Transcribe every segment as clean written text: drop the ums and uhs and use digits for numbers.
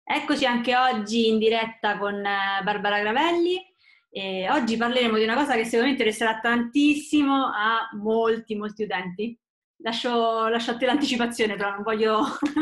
Eccoci anche oggi in diretta con Barbara Gravelli e oggi parleremo di una cosa che secondo me interesserà tantissimo a molti utenti. Lascio a te l'anticipazione, però non voglio...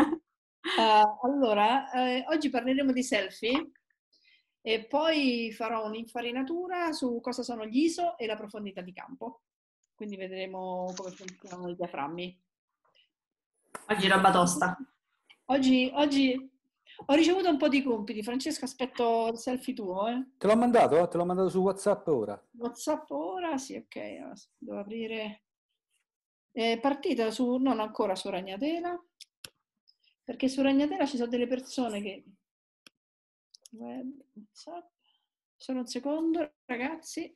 Oggi parleremo di selfie e poi farò un'infarinatura su cosa sono gli ISO e la profondità di campo. Quindi vedremo come funzionano i diaframmi. Oggi roba tosta. Oggi ho ricevuto un po' di compiti. Francesco, aspetto il selfie tuo, eh. Te l'ho mandato? Te l'ho mandato su WhatsApp ora. WhatsApp ora? Sì, ok. Devo aprire. È partita su, non ancora su Ragnatela, perché su Ragnatela ci sono delle persone che... Web, WhatsApp. Solo un secondo, ragazzi.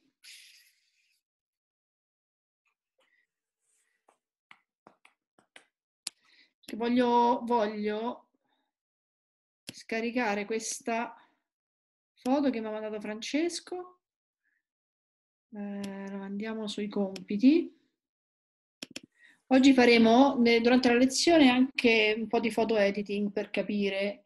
Che voglio scaricare questa foto che mi ha mandato Francesco. La mandiamo sui compiti. Oggi faremo durante la lezione anche un po' di photo editing per capire.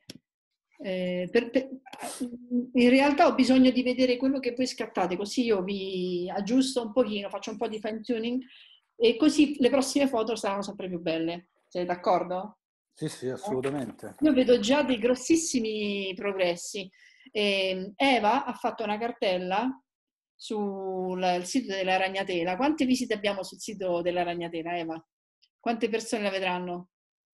In realtà ho bisogno di vedere quello che voi scattate, così io vi aggiusto un pochino, faccio un po' di fine tuning e così le prossime foto saranno sempre più belle. Siete d'accordo? Sì, assolutamente. Io vedo già dei grossissimi progressi. Eva ha fatto una cartella sul sito della Ragnatela. Quante visite abbiamo sul sito della Ragnatela, Eva? Quante persone la vedranno?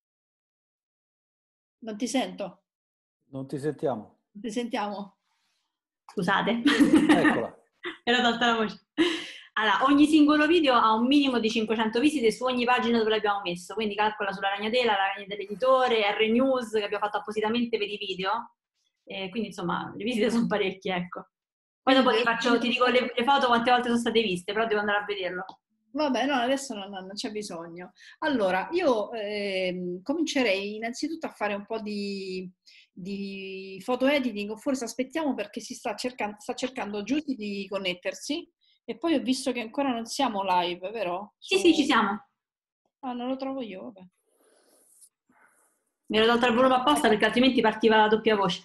Non ti sento? Non ti sentiamo. Non ti sentiamo? Scusate. Eccola. Era tolta la voce. Allora, ogni singolo video ha un minimo di 500 visite su ogni pagina dove l'abbiamo messo, quindi calcola sulla Ragnatela, la Ragnatela Editore, R News che abbiamo fatto appositamente per i video, quindi insomma le visite sono parecchie, ecco. Poi dopo ti dico le foto quante volte sono state viste, però devo andare a vederlo. Vabbè, no, adesso non c'è bisogno. Allora, io comincerei innanzitutto a fare un po' di photo editing, o forse aspettiamo perché sta cercando Giusy di connettersi e poi ho visto che ancora non siamo live, vero? Sì, ci siamo. Ah, non lo trovo io, vabbè. Mi ero tolta il volume apposta perché altrimenti partiva la doppia voce.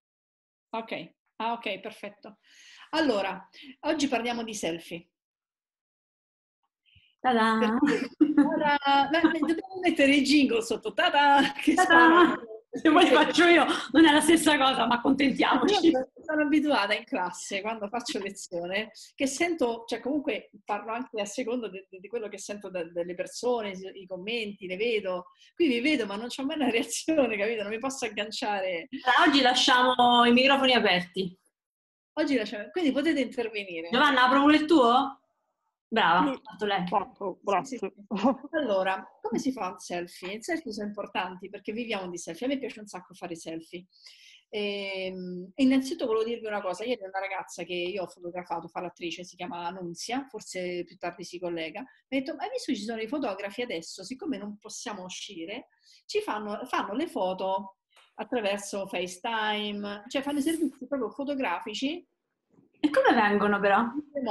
Ok, perfetto. Allora, oggi parliamo di selfie. Ta-da! Dobbiamo mettere il jingle sotto, ta-da! Che Ta-da! Se poi faccio io, non è la stessa cosa, ma accontentiamoci. Io sono abituata in classe, quando faccio lezione, che sento, cioè comunque parlo anche a secondo di quello che sento dalle persone, i commenti, le vedo. Qui vi vedo, ma non c'ho mai una reazione, capito? Non mi posso agganciare. Oggi lasciamo i microfoni aperti. Oggi lasciamo, quindi potete intervenire. Giovanna, apro pure il tuo? Brava, fatto lei. Grazie. Sì. Allora, come si fa un selfie? I selfie sono importanti perché viviamo di selfie. A me piace un sacco fare selfie. Innanzitutto volevo dirvi una cosa. Ieri una ragazza che io ho fotografato, fa l'attrice, si chiama Nunzia, forse più tardi si collega, mi ha detto, hai visto ci sono i fotografi adesso, siccome non possiamo uscire, fanno le foto attraverso FaceTime, cioè fanno i servizi proprio fotografici. E come vengono però?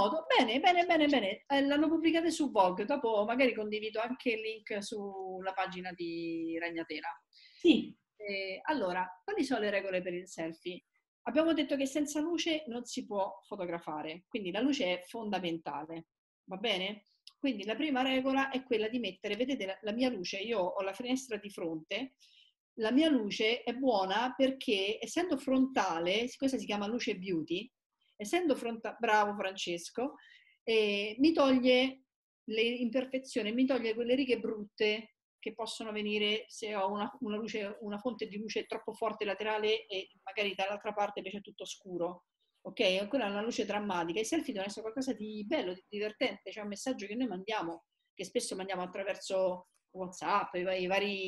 Bene. L'hanno pubblicate su Vogue, dopo magari condivido anche il link sulla pagina di Ragnatela. Sì. Allora, quali sono le regole per il selfie? Abbiamo detto che senza luce non si può fotografare, quindi la luce è fondamentale, va bene? Quindi la prima regola è quella di mettere, vedete la mia luce, io ho la finestra di fronte, la mia luce è buona perché essendo frontale, questa si chiama luce beauty, essendo frontale, bravo Francesco, mi toglie le imperfezioni, mi toglie quelle righe brutte che possono venire se ho una fonte di luce troppo forte laterale e magari dall'altra parte invece è tutto scuro. Ok? Quella è una luce drammatica. I selfie devono essere qualcosa di bello, di divertente, c'è un messaggio che noi mandiamo, che spesso mandiamo attraverso WhatsApp, le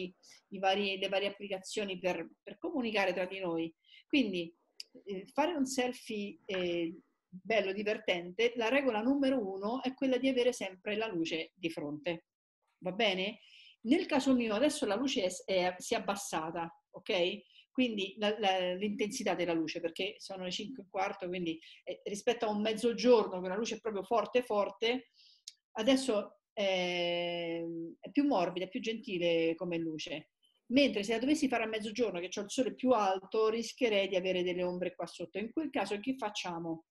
varie applicazioni per comunicare tra di noi. Quindi fare un selfie bello, divertente, la regola numero 1 è quella di avere sempre la luce di fronte. Va bene? Nel caso mio adesso la luce si è abbassata, ok? Quindi l'intensità della luce, perché sono le 5 e un quarto, quindi rispetto a un mezzogiorno che la luce è proprio forte, adesso è più morbida, è più gentile come luce. Mentre se la dovessi fare a mezzogiorno, che ho il sole più alto, rischierei di avere delle ombre qua sotto. In quel caso che facciamo?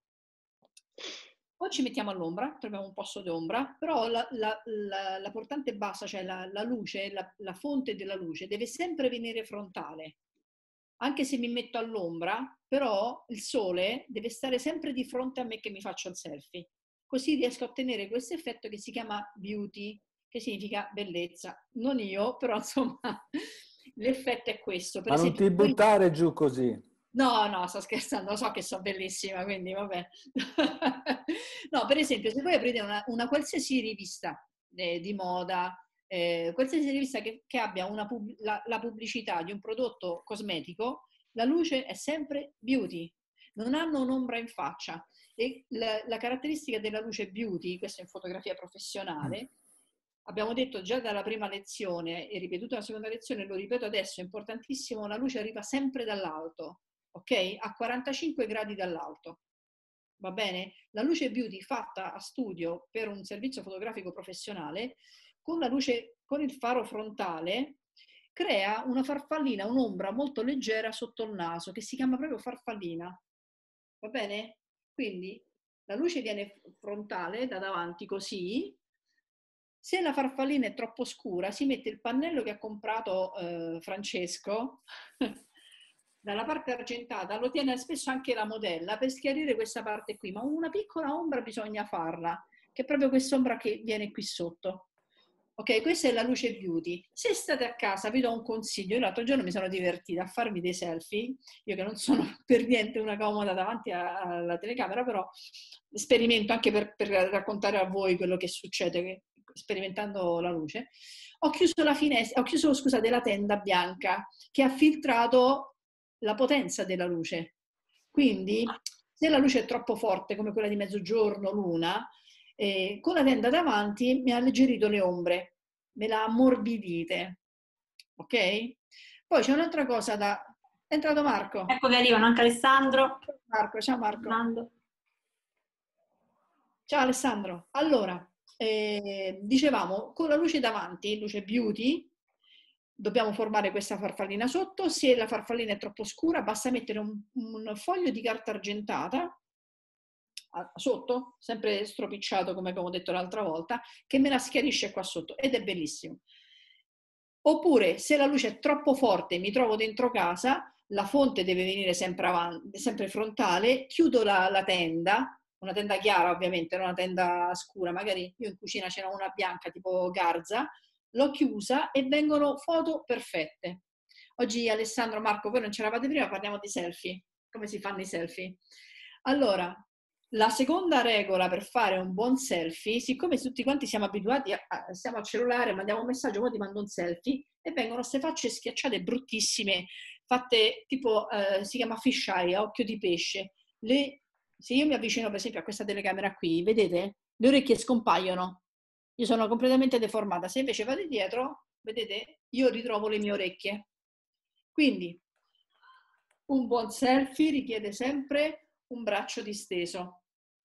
O ci mettiamo all'ombra, troviamo un posto d'ombra, però la portante bassa, cioè la luce, la fonte della luce, deve sempre venire frontale. Anche se mi metto all'ombra, però il sole deve stare sempre di fronte a me che mi faccio il selfie. Così riesco a ottenere questo effetto che si chiama beauty, che significa bellezza. Non io, però insomma l'effetto è questo. Per Ma non esempio, ti buttare giù così. no, no, sto scherzando, lo so che sono bellissima, quindi vabbè. No, per esempio, se voi aprite una qualsiasi rivista di moda, qualsiasi rivista che abbia la pubblicità di un prodotto cosmetico, la luce è sempre beauty, non hanno un'ombra in faccia. E la caratteristica della luce beauty, questo in fotografia professionale, abbiamo detto già dalla prima lezione e ripetuto nella seconda lezione, lo ripeto adesso, è importantissimo, la luce arriva sempre dall'alto, ok? A 45 gradi dall'alto. Va bene? La luce beauty fatta a studio per un servizio fotografico professionale, con la luce, con il faro frontale, crea una farfallina, un'ombra molto leggera sotto il naso, che si chiama proprio farfallina. Va bene? Quindi la luce viene frontale da davanti così. Se la farfallina è troppo scura, si mette il pannello che ha comprato Francesco dalla parte argentata, lo tiene spesso anche la modella per schiarire questa parte qui, ma una piccola ombra bisogna farla, che è proprio quest'ombra che viene qui sotto. Ok, questa è la luce beauty. Se state a casa, vi do un consiglio. Io l'altro giorno mi sono divertita a farmi dei selfie, io che non sono per niente una comoda davanti alla telecamera, però sperimento anche per raccontare a voi quello che succede sperimentando la luce. Ho chiuso la finestra, ho chiuso, scusate, la tenda bianca che ha filtrato la potenza della luce. Quindi, se la luce è troppo forte, come quella di mezzogiorno, luna, con la tenda davanti mi ha alleggerito le ombre, me la ammorbidite, ok? Poi c'è un'altra cosa da... È entrato Marco. Ecco che arrivano anche Alessandro. Marco, ciao Marco. Fernando. Ciao Alessandro. Allora, dicevamo, con la luce davanti, luce beauty, dobbiamo formare questa farfallina sotto. Se la farfallina è troppo scura, basta mettere un foglio di carta argentata sotto, sempre stropicciato come abbiamo detto l'altra volta, che me la schiarisce qua sotto ed è bellissimo. Oppure se la luce è troppo forte e mi trovo dentro casa, la fonte deve venire sempre avanti, sempre frontale, chiudo la tenda, una tenda chiara ovviamente, non una tenda scura, magari io in cucina ce n'ho una bianca tipo garza, l'ho chiusa e vengono foto perfette. Oggi Alessandro, Marco, voi non c'eravate prima, parliamo di selfie, come si fanno i selfie. Allora, la seconda regola per fare un buon selfie, siccome tutti quanti siamo abituati, stiamo al cellulare, mandiamo un messaggio, poi ti mando un selfie, e vengono queste facce schiacciate bruttissime, fatte tipo, si chiama fish eye, a occhio di pesce. Se io mi avvicino per esempio a questa telecamera qui, vedete? Le orecchie scompaiono, io sono completamente deformata. Se invece vado dietro, vedete? Io ritrovo le mie orecchie. Quindi, un buon selfie richiede sempre un braccio disteso.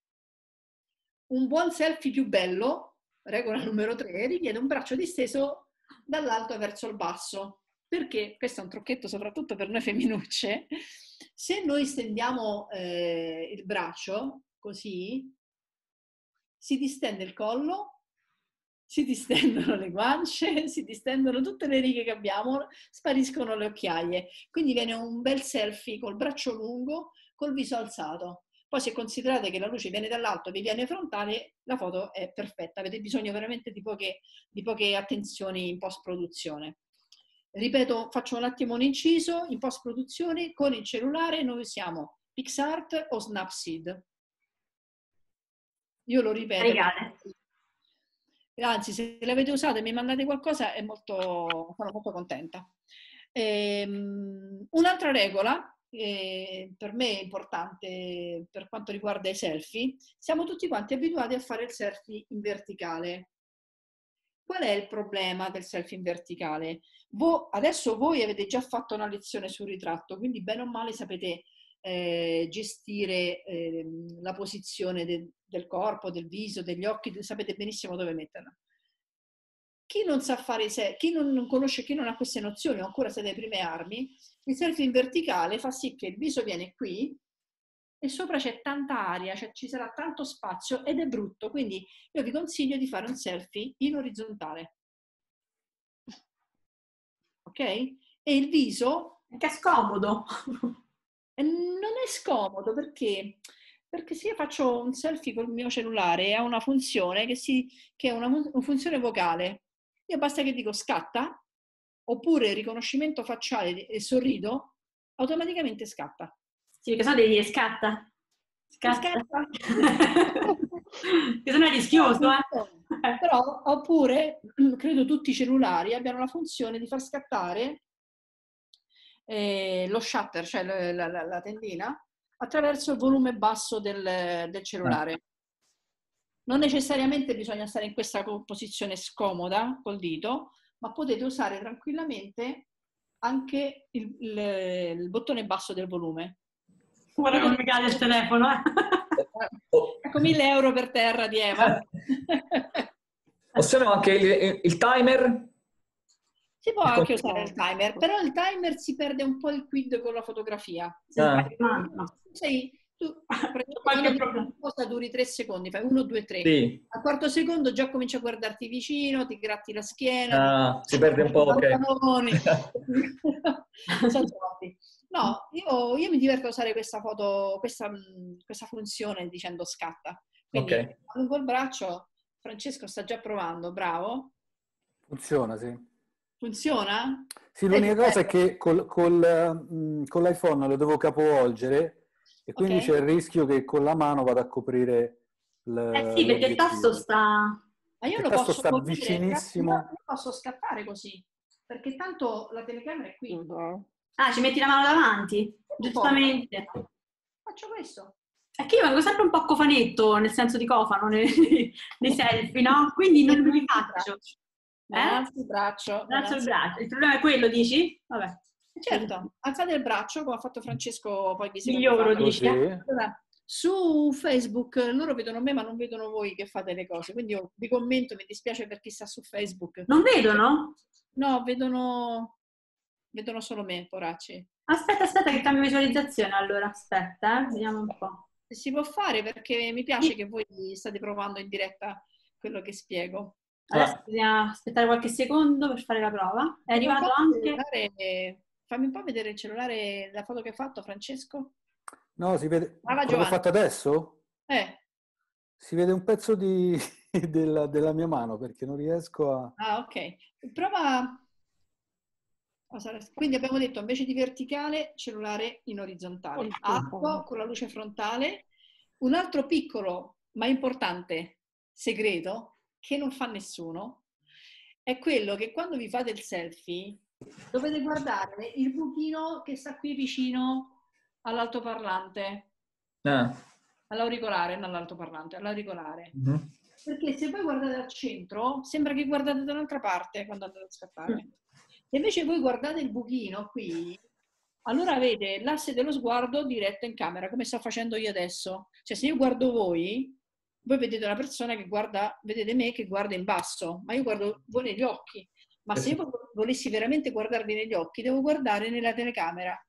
Un buon selfie più bello, regola numero 3, richiede un braccio disteso dall'alto verso il basso. Perché, questo è un trucchetto soprattutto per noi femminucce, se noi stendiamo il braccio così, si distende il collo, si distendono le guance, si distendono tutte le righe che abbiamo, spariscono le occhiaie. Quindi viene un bel selfie col braccio lungo, col viso alzato. Poi se considerate che la luce viene dall'alto e vi viene frontale, la foto è perfetta. Avete bisogno veramente di poche attenzioni in post-produzione. Ripeto, faccio un attimo un inciso. In post-produzione con il cellulare noi usiamo PixArt o Snapseed. Io lo ripeto. Anzi, se l'avete usato e mi mandate qualcosa sono molto contenta. Un'altra regola per me importante per quanto riguarda i selfie, siamo tutti quanti abituati a fare il selfie in verticale. Qual è il problema del selfie in verticale? Adesso voi avete già fatto una lezione sul ritratto, quindi bene o male sapete gestire la posizione del corpo, del viso, degli occhi, sapete benissimo dove metterla. chi non sa fare chi non conosce, chi non ha queste nozioni o ancora siete alle prime armi, il selfie in verticale fa sì che il viso viene qui e sopra c'è tanta aria, cioè ci sarà tanto spazio ed è brutto, quindi io vi consiglio di fare un selfie in orizzontale. Ok? E il viso... Che è scomodo. Non è scomodo perché se io faccio un selfie col mio cellulare ha una funzione che è una funzione vocale. Io basta che dico scatta, oppure riconoscimento facciale e sorrido, automaticamente scatta. Sì, perché sennò devi dire scatta. Scatta. Che sennò è rischioso, Però, oppure, credo tutti i cellulari abbiano la funzione di far scattare lo shutter, cioè la tendina, attraverso il volume basso del cellulare. Non necessariamente bisogna stare in questa posizione scomoda col dito, ma potete usare tranquillamente anche il bottone basso del volume. Guarda come cade il telefono. Ecco 1.000 euro per terra di Eva. Possiamo anche il timer? Si può anche usare il timer, però il timer si perde un po' il quid con la fotografia. Tu qualche problema. Cosa duri 3 secondi, fai 1, 2, 3. Sì. Al quarto secondo già cominci a guardarti vicino, ti gratti la schiena. Si perde un po', ok. No, io mi diverto a usare questa funzione dicendo scatta. Quindi lungo il braccio, Francesco sta già provando, bravo. Funziona, sì. Funziona? Sì, l'unica cosa è che con l'iPhone lo devo capovolgere e quindi c'è il rischio che con la mano vada a coprire sì, perché il tasto sta... Ma io il lo tasto posso sta vicinissimo. io posso scattare così, perché tanto la telecamera è qui. Ah, ci metti la mano davanti? Giustamente. Faccio questo. È che io vengo sempre un po' cofanetto, nel senso di cofano, nei selfie, no? Quindi non li faccio. Alzo il braccio. Il problema è quello, dici? Vabbè. Certo, alzate il braccio, come ha fatto Francesco poi Miglioro, dici? Allora, su Facebook loro vedono me ma non vedono voi che fate le cose, quindi io vi commento, mi dispiace per chi sta su Facebook. Non vedono? No, vedono solo me, poracci. Aspetta che cambio visualizzazione allora, aspetta, vediamo un po'. Si può fare perché mi piace che voi state provando in diretta quello che spiego. Adesso bisogna aspettare qualche secondo per fare la prova. È arrivato anche... Fammi un po' vedere il cellulare, la foto che hai fatto, Francesco. No, si vede. Quello che ho fatto adesso? Si vede un pezzo della mia mano perché non riesco a... Ah, ok. Prova... Quindi abbiamo detto invece di verticale, cellulare in orizzontale. Alto con la luce frontale. Un altro piccolo ma importante segreto che non fa nessuno è quello che quando vi fate il selfie dovete guardare il buchino che sta qui vicino all'altoparlante. All'auricolare, non all'altoparlante, all'auricolare. Perché se voi guardate al centro sembra che guardate da un'altra parte quando andate a scattare. Se invece voi guardate il buchino qui, allora avete l'asse dello sguardo diretto in camera, come sto facendo io adesso. Cioè se io guardo voi vedete una persona che guarda, vedete me che guarda in basso, ma io guardo voi negli occhi. Ma se io volessi veramente guardarvi negli occhi, devo guardare nella telecamera.